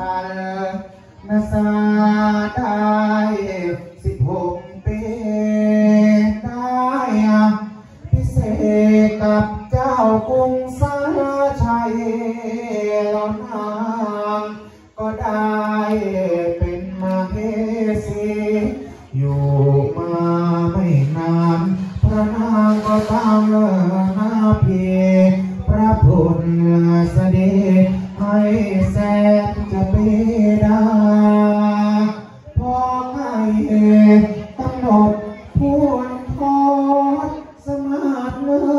ชันนาซาได้16 ปีได้พิเศษกับเจ้ากรุงสาชัยแล้วนางก็ได้เป็นมาเฮสีอยู่มาไม่นานพระนางก็ตั้งหน้าเพียพระพุทธเสด็จให้แสนจะเปดาพอให้กำหนดพวนทอดสมาธิเนื้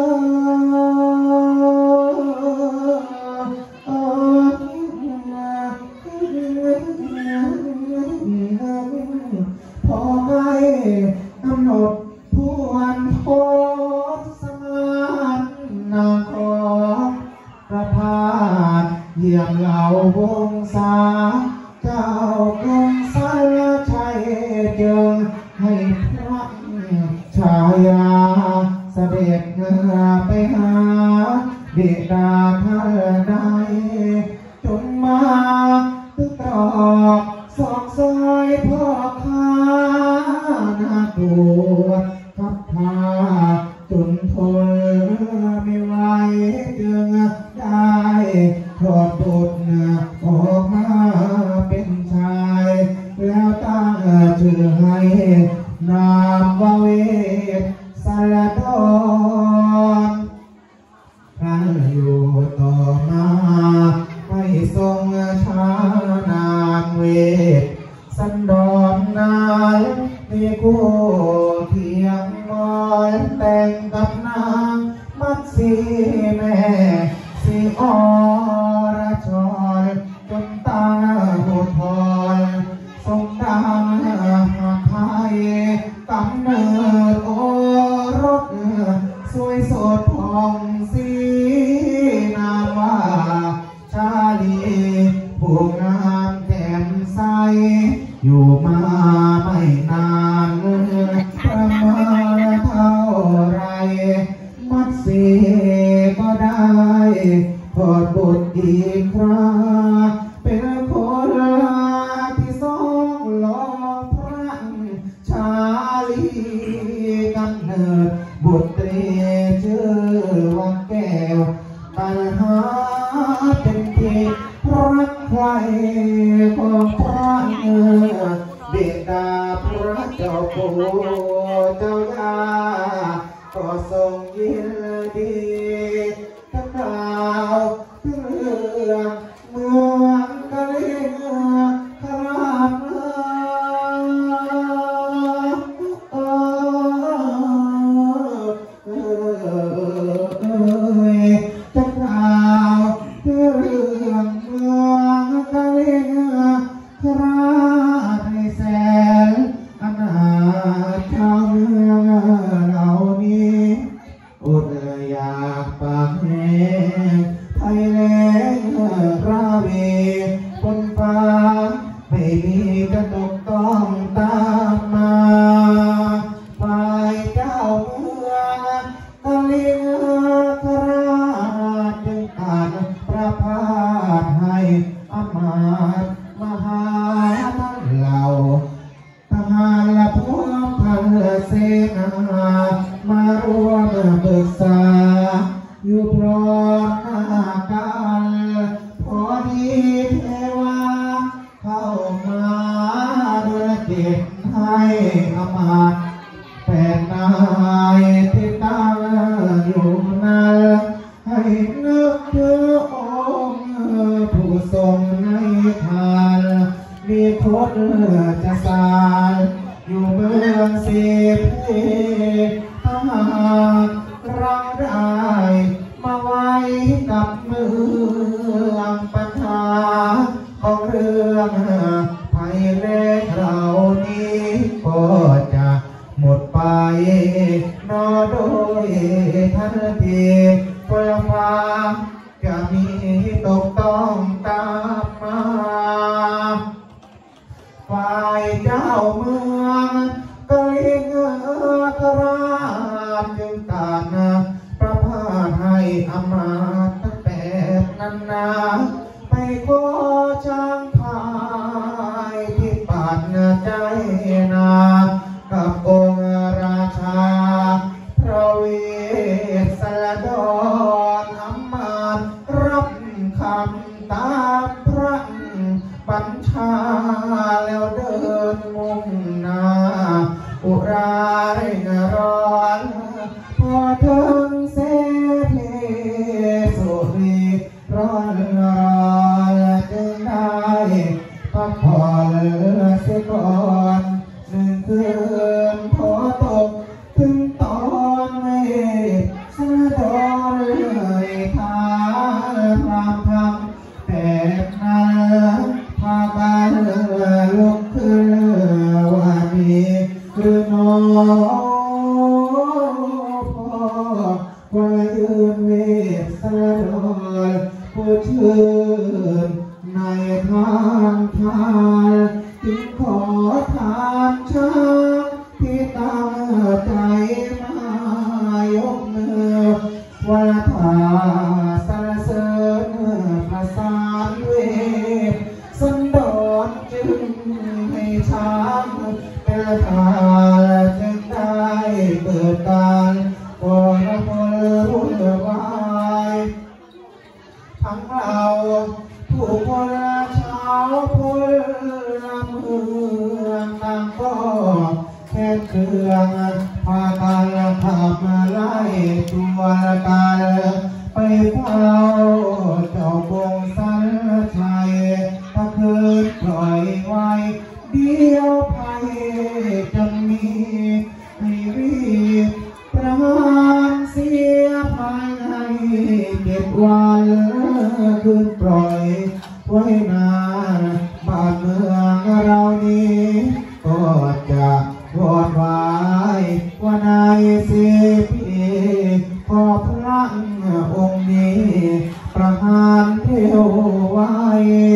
พอให้กำหนดพวนทอดสมาธินางขอประพาสเยี่ยมเหล่าวงศาเจ้ากรุงสาชัยจึงให้พระชายาเสด็จไปหาบิดาท่านใดจนมาตึกตรอกสอกซอยพ่อข้านาปวดทับพาจนทนไม่ไหวจึงได้ถอดบทออกมาเป็นชายแล้วตั้งชื่อให้นามว่าเวสสารดรครั้นอยู่ต่อมาให้ทรงชานามเวสสันดรนายมีคู่เทียงมอนแต่งกับนางมัตสีแม่สีอรชรจนตาหูทรทรงดังไทยกำเนิดโอรสสวยสดผ่องสีนามว่าชาลีผู้งามแจ่มใสอยู่มาไม่นานประมาณเท่าไรมัดสีก็ได้ถอดบทอีกคราเป็นคนที่ทรงหล่อพระชาลีกำเนิดบุตรีชื่อว่าแก้วปัญหาเป็นที่รักใครของพระบิดาพระเจ้าปู่เจ้าย่าก็ทรงยินดีทั้งดาวทั้งเรื่องเมืองกะลิงครับทั้งดาวทั้งเรื่องเมืองกะลิงครับให้แสนอนาถชาวเมืองเหล่านี้อดอยากปากแห้งภัยแล้งราวีบนฟ้าไม่มีกระตกต้องตามมาฝ่ายเจ้าเมืองกะลิงคราชจึงอ่านประพาสให้อมาตย์มหาทั้งเหล่าทหารและพวกพันเสนามารวมปรึกษาอยู่พร้อมหน้ากันพอดีเทวาเข้ามาด้วยจิตให้อมาตย์8 นายที่ตั้งอยู่นั้นให้นึกถึงองค์ผู้ทรงให้ทานมีโคตรจะสารอยู่เมืองสีเพถ้าหากเราได้มาไว้กับเมืองปัญหาของเรื่องภัยแล้งเหล่านี้ก็จะหมดไปนอโดยทันทีฝนฟ้าจะมีตกต้องตามมาฝ่ายเจ้าเมืองกะลิงคราชจึงตานประพาสให้อมาตย์ตั้งแต่นั้นนาไปขอช้างพาได้นากับองค์ราชาพระเวสสันดรอำมาตย์รับคำตามพระบัญชาแล้วเดินมุ่งหน้าอุราเร่งร้อนพอถึงเสเพสุรีร้อนร้อนจึงได้พักผ่อนเสียก่อนหนึ่งคืนพอตกถึงตอนเมฆสะดอนเลยทางพรามทำแต่นั้นพากันลุกขึ้นว่ามีคือน้องพ่อว่ายืนเวทสะดอนผู้ชื่นในทางทานจึงขอทานช้างที่ตั้งใจมายกมือว่าถาสรรเสริญประสานเวทสันดรจึงให้ช้างเป็นทานจึงได้เกิดการปรพลรุ่นวายทั้งเราผู้คนชาวพลเมืองต่างก็แค่เครื่องพากันขับไล่ตัวกันไปเฝ้าเจ้าบงสันชัยถ้าคืนปล่อยไว้เดียวภัยจะมีให้รีบประหารเสียภายใน7 วันคืนปล่อยไว้นานบ้านเมืองเรานี้ก็จะวอดวายว่านายเสียพีขอพระองค์นี้ประหารเทวไว้